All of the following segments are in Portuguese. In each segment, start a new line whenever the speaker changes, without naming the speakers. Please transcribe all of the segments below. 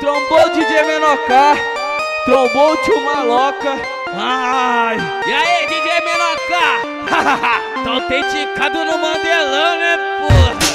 Trombou DJ Menoká, trombou o tio Maloca.
Ai, e aí DJ Menoká? Tão tenticado no Mandelão, né porra?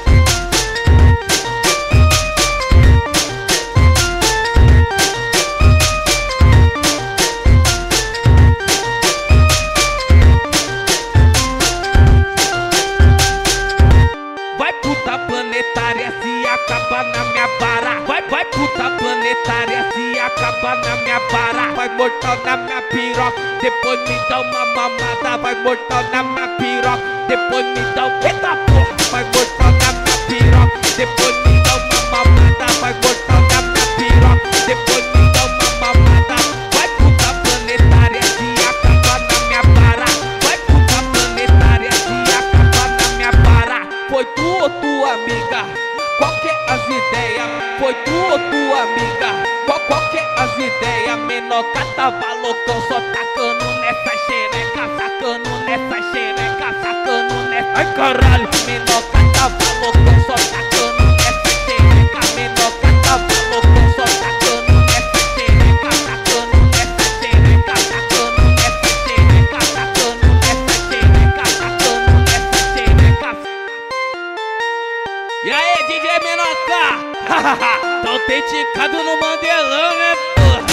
Vai puta planetária se acabar na minha vara. Vai puta planetária se acabar na minha vara. Vai mortal na minha piroca, depois me dá uma mamada. Vai mortal na minha piroca, depois me dá um... Eita porra! Vai mortal na minha piroca, depois me dá uma mamada. Vai mortal na minha piroca, depois me dá uma mamada. Vai puta planetária se acabar na minha vara. Vai puta planetária se acabar na minha vara.
Foi tu ou tua amiga? Qual que é as ideias? Foi tu ou tua amiga? Qual que é as ideias? Menoká tava loucão, só tacando nessa xereca, sacando nessa xereca, sacando nessa...
Ai caralho!
Menoká tava loucão, só tacando nessa xereca. Menoká tava loucão, só tacando nessa xereca, sacando nessa xereca, sacando nessa xereca, sacando nessa xereca, sacando nessa xereca.
E aí DJ Menoká? Tão tenticado no Mandelão, né porra?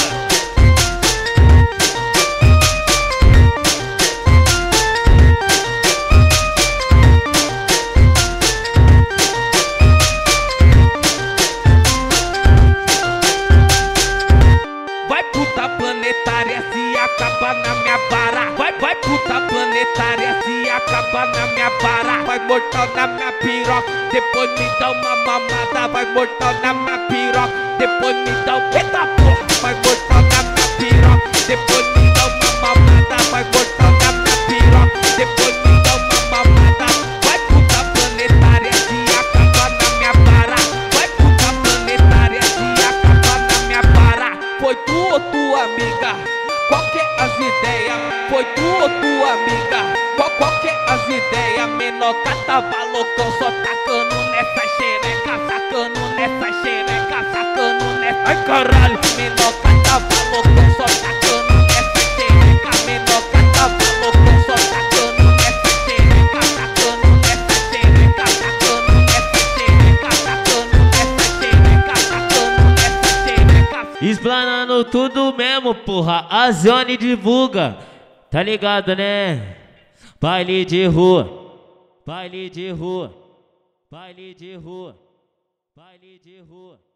Vai puta planetária se acabar na minha vara. Vai puta planetária se acabar na minha vara. Vai mortal na minha piroca, depois me dá uma mamada. Vai mortal na minha piroca, depois me dá um... Eita porra! Vai mortal na minha piroca, depois me dá uma mamada. Vai mortal na minha piroca, depois me dá uma mamada. Vai puta planetária se acabar na minha vara. Vai puta planetária se acabar na minha vara.
Foi tu ou tua amiga? Qual que é as ideias? Foi tu ou tua amiga? Qual que é as ideias? Menoká tava loucão, só tacando nessa xereca, sacando nessa xereca, sacando nessa...
Ai caralho!
Menoká tava loucão, só tacando nessa xereca. Menoká tava loucão, só tacando nessa xereca, sacando nessa xereca, sacando nessa xereca, sacando nessa xereca, sacando nessa xereca.
Explanando tudo mesmo, porra, a Zone divulga, tá ligado, né? Baile de rua, baile de rua, baile de rua, baile de rua.